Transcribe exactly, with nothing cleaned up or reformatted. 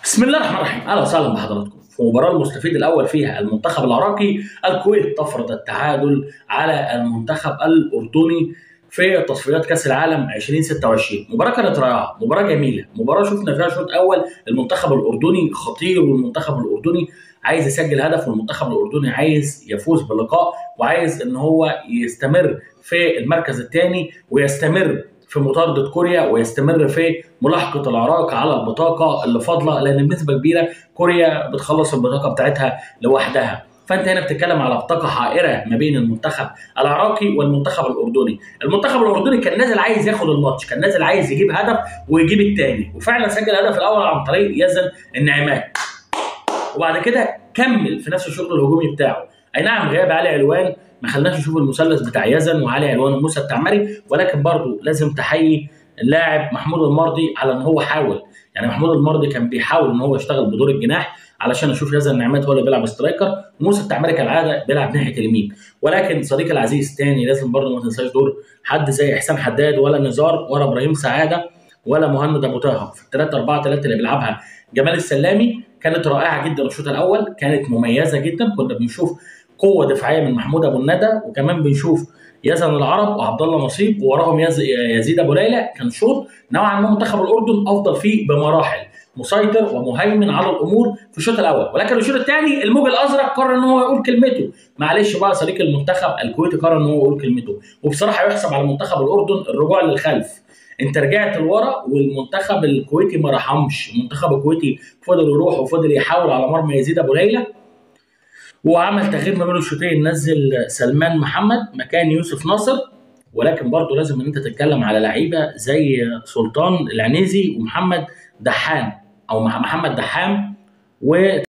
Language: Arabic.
بسم الله الرحمن الرحيم، اهلا وسهلا بحضراتكم. في المباراه المستفيد الاول فيها المنتخب العراقي، الكويت تفرض التعادل على المنتخب الاردني في تصفيات كاس العالم ألفين وستة وعشرين. مباراه كانت رائعه، مباراه جميله، مباراه شفنا فيها شوط اول المنتخب الاردني خطير، والمنتخب الاردني عايز يسجل هدف، والمنتخب الاردني عايز يفوز باللقاء وعايز ان هو يستمر في المركز الثاني ويستمر في مطارده كوريا ويستمر في ملاحقه العراق على البطاقه اللي فاضله، لان بنسبه كبيره كوريا بتخلص البطاقه بتاعتها لوحدها. فانت هنا بتتكلم على بطاقه حائره ما بين المنتخب العراقي والمنتخب الاردني. المنتخب الاردني كان نازل عايز ياخد الماتش، كان نازل عايز يجيب هدف ويجيب الثاني، وفعلا سجل الهدف الاول عن طريق يزن النعمات، وبعد كده كمل في نفس الشغل الهجومي بتاعه. اي نعم غياب علي علوان ما خلناش نشوف المثلث بتاع يزن وعلي علوان وموسى التعمري، ولكن برضه لازم تحيي اللاعب محمود المرضي على ان هو حاول. يعني محمود المرضي كان بيحاول ان هو يشتغل بدور الجناح علشان اشوف يزن نعمات هو اللي بيلعب سترايكر، وموسى التعمري كالعاده بيلعب ناحيه اليمين. ولكن صديقي العزيز تاني لازم برضه ما تنساش دور حد زي حسام حداد ولا نزار ولا ابراهيم سعاده ولا مهند ابو طه في الثلاثة أربعة ثلاثة اللي بيلعبها جمال السلامي. كانت رائعه جدا الشوط الاول، كانت مميزه جدا. كنا بنشوف قوه دفاعيه من محمود ابو الندى، وكمان بنشوف يزن العرب وعبد الله نصيب ووراهم يز... يزيد ابو ليلى. كان شوط نوعا ما منتخب الاردن افضل فيه بمراحل، مسيطر ومهيمن على الامور في الشوط الاول. ولكن الشوط الثاني الموج الازرق قرر ان هو يقول كلمته. معلش بقى صديق المنتخب الكويتي قرر ان هو يقول كلمته، وبصراحه يحسب على منتخب الاردن الرجوع للخلف. انت رجعت لورا والمنتخب الكويتي ما رحمش. المنتخب الكويتي فضل يروح وفضل يحاول على مرمى يزيد ابو ليلى، وعمل تغيير ما بين الشوطين، نزل سلمان محمد مكان يوسف ناصر. ولكن برضه لازم ان انت تتكلم على لعيبه زي سلطان العنيزي ومحمد دحام او محمد دحام و